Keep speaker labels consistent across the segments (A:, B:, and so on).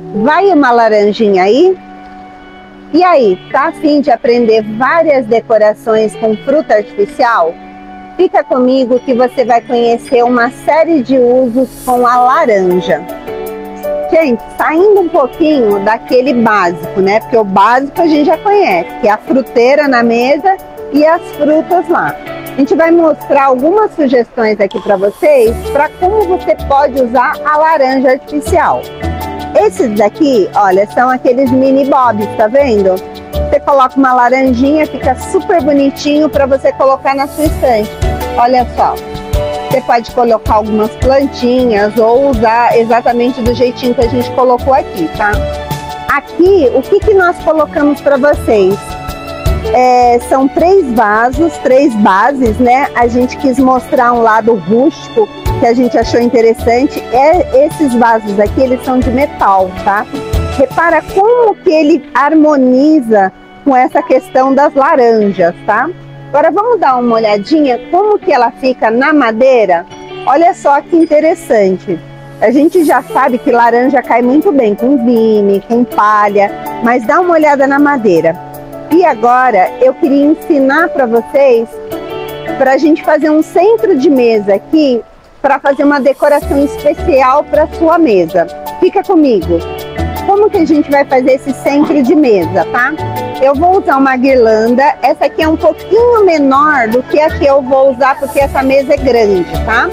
A: Vai uma laranjinha aí? E aí, tá a fim de aprender várias decorações com fruta artificial? Fica comigo que você vai conhecer uma série de usos com a laranja. Gente, saindo um pouquinho daquele básico, né? Porque o básico a gente já conhece, que é a fruteira na mesa e as frutas lá. A gente vai mostrar algumas sugestões aqui para vocês, para como você pode usar a laranja artificial. Esses daqui, olha, são aqueles mini bobs, tá vendo? Você coloca uma laranjinha, fica super bonitinho para você colocar na sua estante. Olha só. Você pode colocar algumas plantinhas ou usar exatamente do jeitinho que a gente colocou aqui, tá? Aqui, o que nós colocamos para vocês? São 3 vasos, 3 bases, né? A gente quis mostrar um lado rústico que a gente achou interessante. Esses vasos aqui, eles são de metal, tá? Repara como que ele harmoniza com essa questão das laranjas, tá? Agora vamos dar uma olhadinha como que ela fica na madeira. Olha só que interessante. A gente já sabe que laranja cai muito bem com vime, com palha, mas dá uma olhada na madeira. E agora eu queria ensinar para vocês, para a gente fazer um centro de mesa aqui, para fazer uma decoração especial para sua mesa. Fica comigo. Como que a gente vai fazer esse centro de mesa, tá? Eu vou usar uma guirlanda. Essa aqui é um pouquinho menor do que a que eu vou usar, porque essa mesa é grande, tá?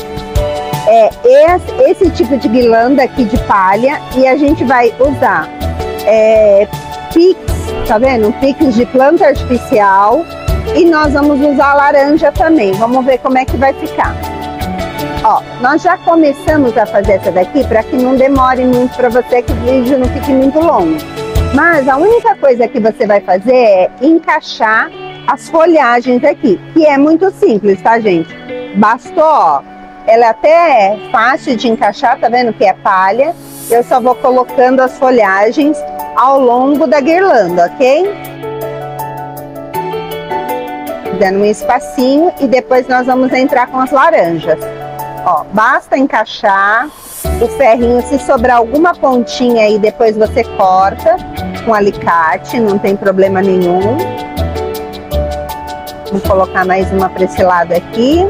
A: Esse tipo de guirlanda aqui de palha. E a gente vai usar pix, tá vendo? Pix de planta artificial. E nós vamos usar a laranja também. Vamos ver como é que vai ficar. Ó, nós já começamos a fazer essa daqui para que não demore muito para você, que o vídeo não fique muito longo. Mas a única coisa que você vai fazer é encaixar as folhagens aqui, que é muito simples, tá, gente? Bastou, ó, ela é até fácil de encaixar, tá vendo que é palha? Eu só vou colocando as folhagens ao longo da guirlanda, ok? Dando um espacinho e depois nós vamos entrar com as laranjas. Ó, basta encaixar o ferrinho, se sobrar alguma pontinha aí, depois você corta com alicate, não tem problema nenhum. Vou colocar mais uma para esse lado aqui.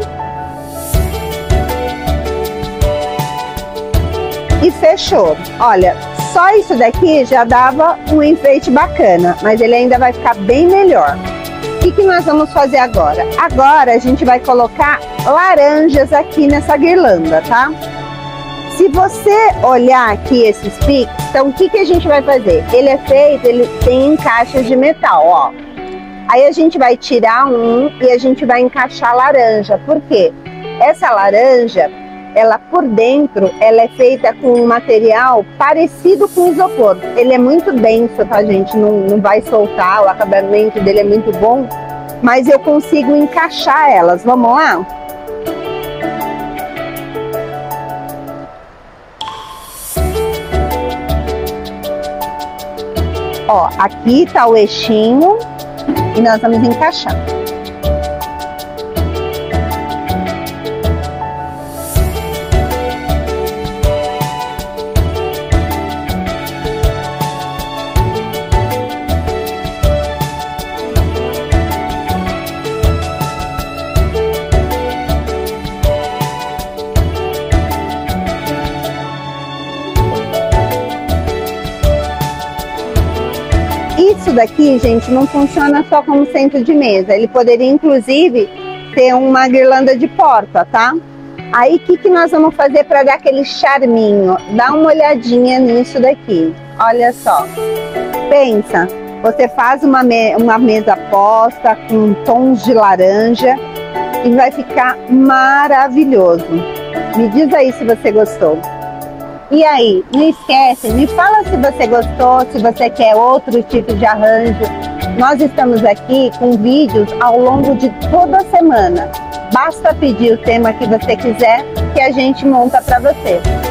A: E fechou. Olha, só isso daqui já dava um enfeite bacana, mas ele ainda vai ficar bem melhor. O que nós vamos fazer agora? Agora a gente vai colocar laranjas aqui nessa guirlanda, tá? Se você olhar aqui esses piques, então o que a gente vai fazer? Ele é feito, ele tem encaixes de metal, ó. Aí a gente vai tirar um e a gente vai encaixar a laranja. Por quê? Essa laranja, ela por dentro, ela é feita com um material parecido com isopor. Ele é muito denso, tá, gente? Não vai soltar, o acabamento dele é muito bom, mas eu consigo encaixar elas. Vamos lá? Ó, aqui tá o eixinho e nós vamos encaixar. Isso daqui, gente, não funciona só como centro de mesa. Ele poderia, inclusive, ter uma guirlanda de porta, tá? Aí, o que nós vamos fazer para dar aquele charminho? Dá uma olhadinha nisso daqui. Olha só. Pensa, você faz uma mesa posta com tons de laranja e vai ficar maravilhoso. Me diz aí se você gostou. E aí, não esquece, me fala se você gostou, se você quer outro tipo de arranjo. Nós estamos aqui com vídeos ao longo de toda a semana. Basta pedir o tema que você quiser que a gente monta para você.